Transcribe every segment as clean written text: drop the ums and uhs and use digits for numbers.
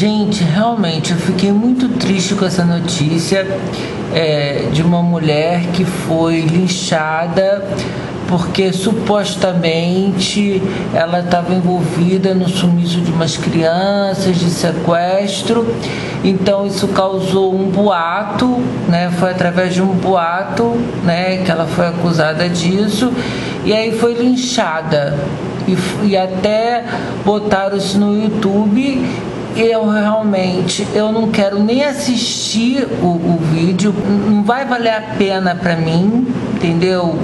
Gente, realmente eu fiquei muito triste com essa notícia de uma mulher que foi linchada porque supostamente ela estava envolvida no sumiço de umas crianças, de sequestro. Então isso causou um boato, né? Foi através de um boato, né, que ela foi acusada disso, e aí foi linchada. E até botaram isso no YouTube. Eu não quero nem assistir o vídeo, não vai valer a pena para mim, entendeu?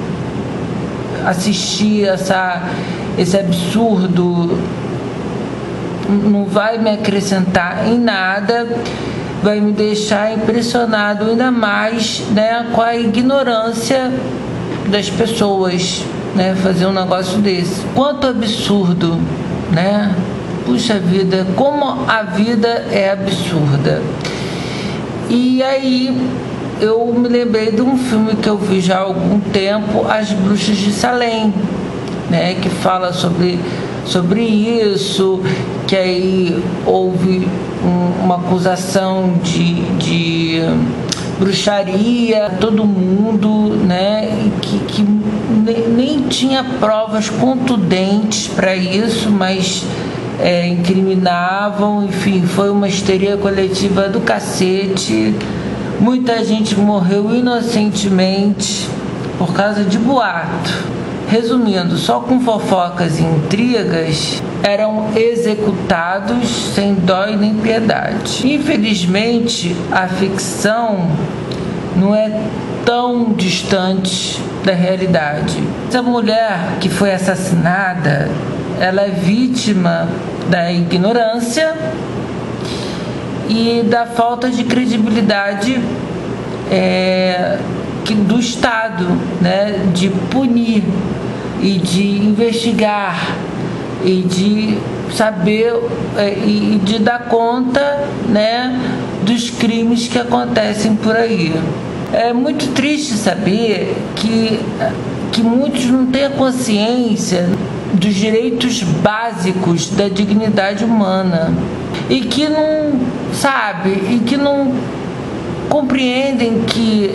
Assistir esse absurdo não vai me acrescentar em nada, vai me deixar impressionado ainda mais, né, com a ignorância das pessoas, né, fazer um negócio desse. Quanto absurdo, né? Puxa vida, como a vida é absurda. E aí eu me lembrei de um filme que eu vi já há algum tempo, As Bruxas de Salem, né, que fala sobre isso, que aí houve uma acusação de bruxaria, todo mundo, né, que nem tinha provas contundentes para isso, mas incriminavam. Enfim, foi uma histeria coletiva do cacete. Muita gente morreu inocentemente por causa de boato. Resumindo, só com fofocas e intrigas eram executados sem dó e nem piedade. Infelizmente, a ficção não é tão distante da realidade. Essa mulher que foi assassinada, ela é vítima da ignorância e da falta de credibilidade do Estado, né, de punir e de investigar e de saber e de dar conta, né, dos crimes que acontecem por aí. É muito triste saber que muitos não têm a consciência dos direitos básicos da dignidade humana e que não compreendem que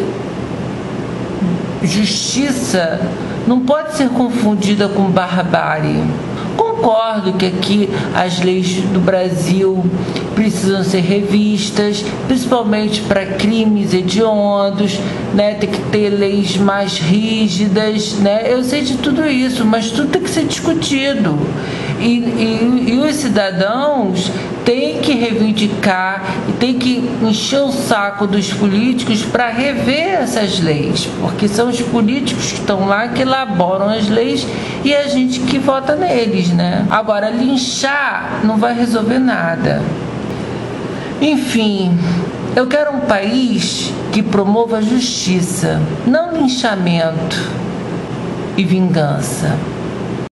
justiça não pode ser confundida com barbárie. Concordo que aqui as leis do Brasil precisam ser revistas, principalmente para crimes hediondos, né? Tem que ter leis mais rígidas, né? Eu sei de tudo isso, mas tudo tem que ser discutido. E os cidadãos têm que reivindicar e têm que encher o saco dos políticos para rever essas leis, porque são os políticos que estão lá que elaboram as leis e a gente que vota neles, né? Agora, linchar não vai resolver nada. Enfim, eu quero um país que promova a justiça, não linchamento e vingança.